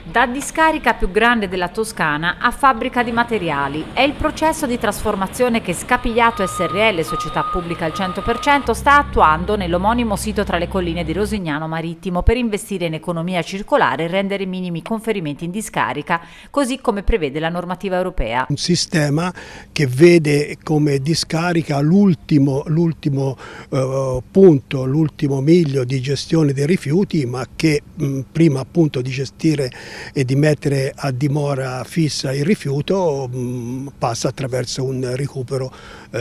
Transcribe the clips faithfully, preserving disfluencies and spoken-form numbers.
Da discarica più grande della Toscana a fabbrica di materiali. È il processo di trasformazione che Scapigliato S R L, società pubblica al cento per cento, sta attuando nell'omonimo sito tra le colline di Rosignano Marittimo per investire in economia circolare e rendere minimi conferimenti in discarica, così come prevede la normativa europea. Un sistema che vede come discarica l'ultimo, l'ultimo eh, punto, l'ultimo miglio di gestione dei rifiuti, ma che mh, prima appunto di gestire e di mettere a dimora fissa il rifiuto mh, passa attraverso un recupero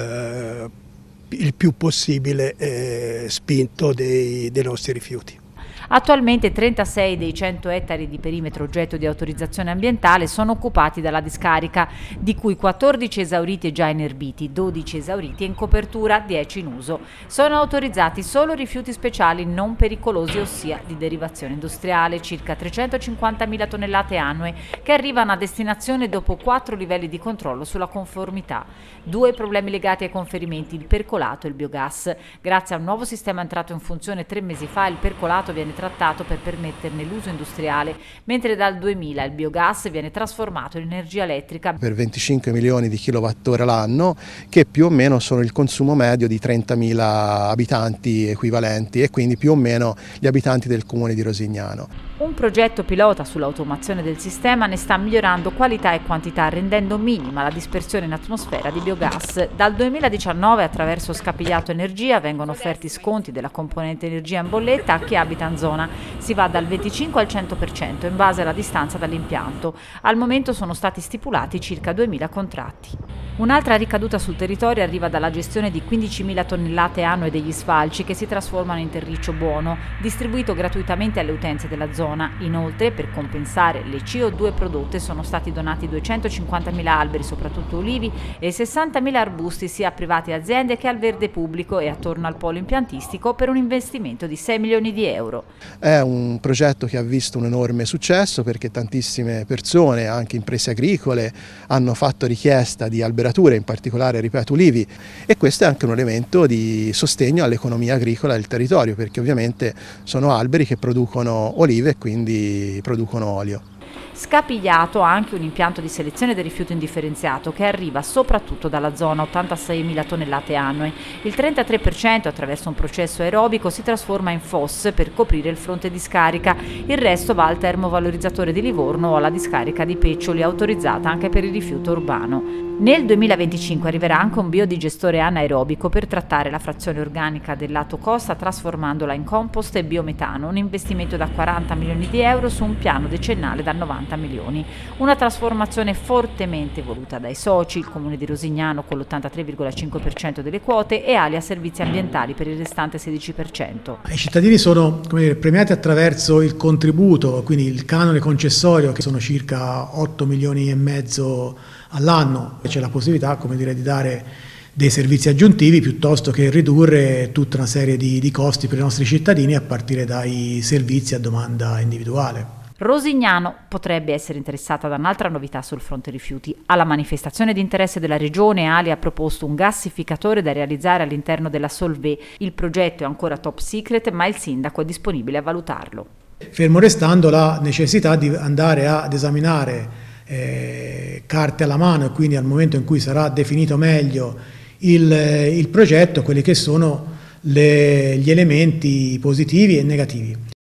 eh, il più possibile eh, spinto dei, dei nostri rifiuti. Attualmente trentasei dei cento ettari di perimetro oggetto di autorizzazione ambientale sono occupati dalla discarica, di cui quattordici esauriti e già inerbiti, dodici esauriti e in copertura, dieci in uso. Sono autorizzati solo rifiuti speciali non pericolosi, ossia di derivazione industriale, circa trecentocinquantamila tonnellate annue, che arrivano a destinazione dopo quattro livelli di controllo sulla conformità. Due problemi legati ai conferimenti, il percolato e il biogas. Grazie a un nuovo sistema entrato in funzione tre mesi fa, il percolato viene trattato per permetterne l'uso industriale, mentre dal duemila il biogas viene trasformato in energia elettrica. Per venticinque milioni di kilowattora l'anno, che più o meno sono il consumo medio di trentamila abitanti equivalenti e quindi più o meno gli abitanti del comune di Rosignano. Un progetto pilota sull'automazione del sistema ne sta migliorando qualità e quantità, rendendo minima la dispersione in atmosfera di biogas. Dal duemiladiciannove attraverso Scapigliato Energia vengono offerti sconti della componente energia in bolletta a chi abita in zona. Si va dal venticinque al cento per cento in base alla distanza dall'impianto. Al momento sono stati stipulati circa duemila contratti. Un'altra ricaduta sul territorio arriva dalla gestione di quindicimila tonnellate annue degli sfalci che si trasformano in terriccio buono, distribuito gratuitamente alle utenze della zona. Inoltre, per compensare le C O due prodotte, sono stati donati duecentocinquantamila alberi, soprattutto olivi, e sessantamila arbusti sia a privati e aziende che al verde pubblico e attorno al polo impiantistico per un investimento di sei milioni di euro. È un progetto che ha visto un enorme successo perché tantissime persone, anche imprese agricole, hanno fatto richiesta di alberature, in particolare, ripeto, ulivi, e questo è anche un elemento di sostegno all'economia agricola del territorio, perché ovviamente sono alberi che producono olive e quindi producono olio. Scapigliato ha anche un impianto di selezione dei rifiuti indifferenziato che arriva soprattutto dalla zona, ottantaseimila tonnellate annue. Il trentatré per cento attraverso un processo aerobico si trasforma in F O S per coprire il fronte di scarica, il resto va al termovalorizzatore di Livorno o alla discarica di Peccioli, autorizzata anche per il rifiuto urbano. Nel duemilaventicinque arriverà anche un biodigestore anaerobico per trattare la frazione organica del lato costa trasformandola in compost e biometano, un investimento da quaranta milioni di euro su un piano decennale da novanta milioni. Una trasformazione fortemente voluta dai soci, il comune di Rosignano con l'ottantatré virgola cinque per cento delle quote e Alia Servizi Ambientali per il restante sedici per cento. I cittadini sono, come dire, premiati attraverso il contributo, quindi il canone concessorio, che sono circa otto milioni e mezzo all'anno. C'è la possibilità, come dire, di dare dei servizi aggiuntivi piuttosto che ridurre tutta una serie di, di costi per i nostri cittadini a partire dai servizi a domanda individuale. Rosignano potrebbe essere interessata da un'altra novità sul fronte rifiuti. Alla manifestazione di interesse della Regione, Ali ha proposto un gassificatore da realizzare all'interno della Solvay. Il progetto è ancora top secret, ma il sindaco è disponibile a valutarlo. Fermo restando la necessità di andare ad esaminare eh, carte alla mano, e quindi al momento in cui sarà definito meglio il, il progetto, quelli che sono le, gli elementi positivi e negativi.